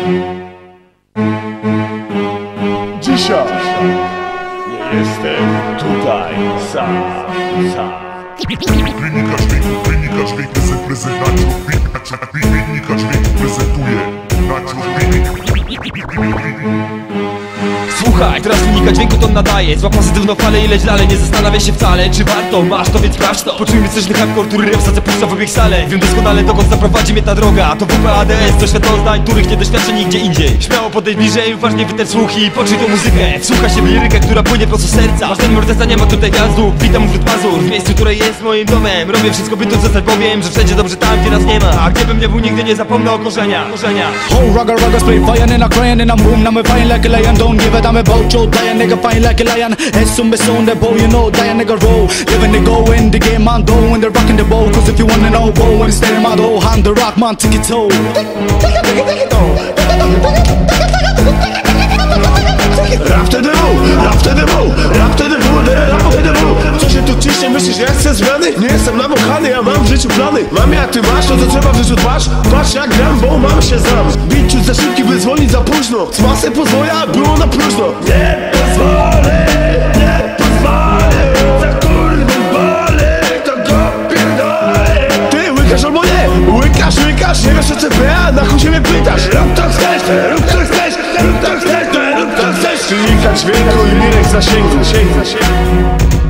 Dzisiaj nie jestem tutaj sam. Klinika dźwięk prezentuje Klinika dźwięk prezentuje Słuchaj, teraz klinika dźwięku to nadaje. Złap pozytywną falę i leć dalej. Nie zastanawiaj się wcale, czy warto. Masz to, więc sprawdź to. Poczujmy coś hardcore, który rap zapuszcza w obieg salę. Wiem doskonale, dokąd zaprowadzi mnie ta droga. To WPADS, to światoznań, których nie doświadczę nigdzie indziej. Śmiało podejdź bliżej, uważnie wytęż słuchi i poczuj tą muzykę. Wsłuchaj się w lirykę, która płynie prosto z serca. Masz ten morderca, nie ma tutaj gwiazdu. Witam wśród Mazur, w miejscu, które jest moim domem. Robię wszystko, by tu zostać, powiem, że wszędzie dobrze tam, gdzie nas nie ma. A gdybym nie był, nigdy nie zapomnę o korzeniach. Whole rugger split fire and I crying in a room. Now me fine like a lion, don't give a damn about you. Die a nigga fine like a lion. Head soon be soon the bow, you know. Die a nigga roll, living the go in the game man do when they're rocking the bow. Cause if you wanna know, go and stay my dough. Hand the rock man, take it toe. Rap wtedy był, rap wtedy był, rap wtedy był, rap wtedy był. Co się tu ciśnie, myślisz, ja chcę zmiany? Nie jestem namochany, ja mam w życiu plany. Mam jak ty masz, to co trzeba w życiu dbać. Patrz jak gram, bo mam się znam. Beat ciut za szybki, by dzwonić za późno. Z masy pozwoja, było na próżno. Nie pozwolę, nie pozwolę. Za kurwą wolę, to go pierdolę. Ty łykasz albo nie, łykasz, nie wiesz o CPA, na chuj się mnie pytasz. Rób to chcesz, rób to chcesz, rób to chcesz, rób to chcesz. Klinika dźwięku i lirek zasięgu.